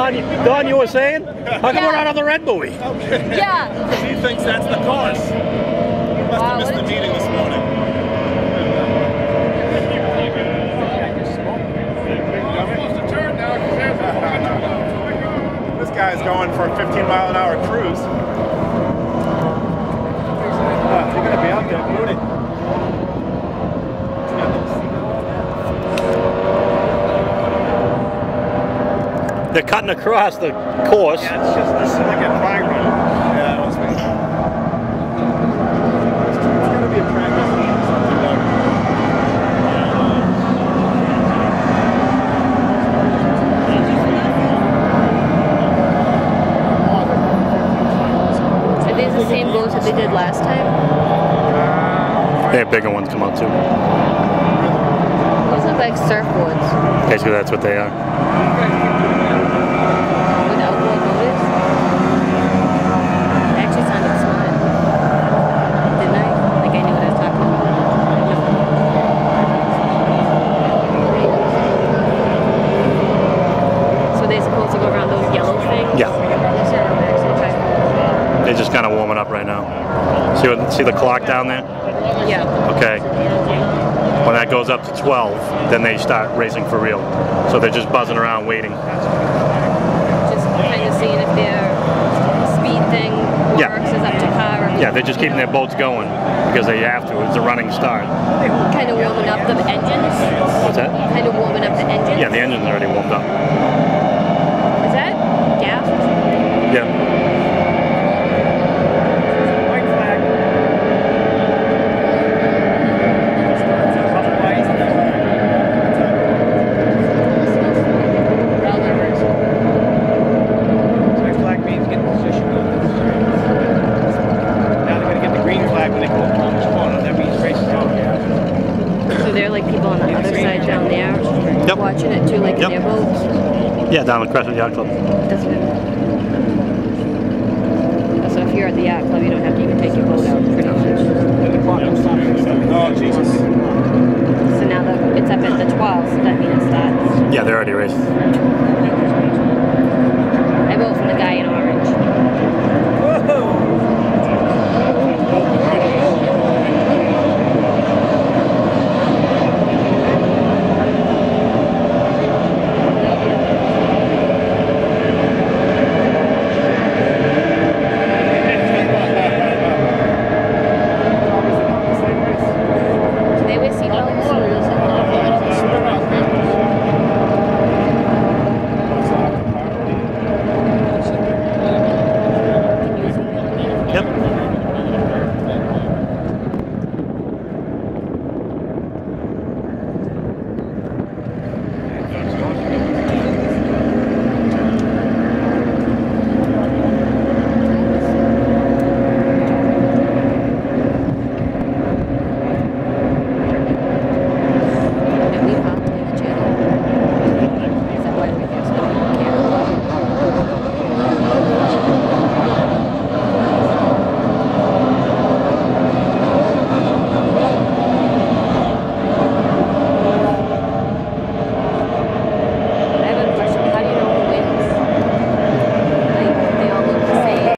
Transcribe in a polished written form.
Don, you were saying? How come we're not on the red buoy? Yeah. He thinks that's the course. He must have missed the meeting this morning. This guy's going for a 15-mile-an-hour cruise. You're going to be out there booting. They're cutting across the course. Yeah, it's just this is like a dry run. Yeah, it must be. It's gonna be a practice. Are these the same boats that they did last time? They have bigger ones come out too. Those look like surfboards. Basically, that's what they are. With outboard motors. It actually sounded smart. Didn't I? Like I knew what I was talking about. So they're supposed to go around those yellow things? Yeah. They're just kind of warming up right now. See the clock down there? Yeah. Okay. When that goes up to 12, then they start racing for real. So they're just buzzing around waiting. Just kind of seeing if their speed thing works, is up to par. Or Yeah, they're just keeping their boats going because they have to. It's a running start. kind of warming up the engines. What's that? Kind of warming up the engines. Yeah, the engine's already warmed up. Is that gas or something? Yeah. Watching it too, like in their boats? Yeah, down at Crestwood Yacht Club. That's good. So if you're at the yacht club, you don't have to even take your boat out, pretty much. Oh, Jesus. So now it's up at the 12, so that means it starts. Yeah, they're already racing.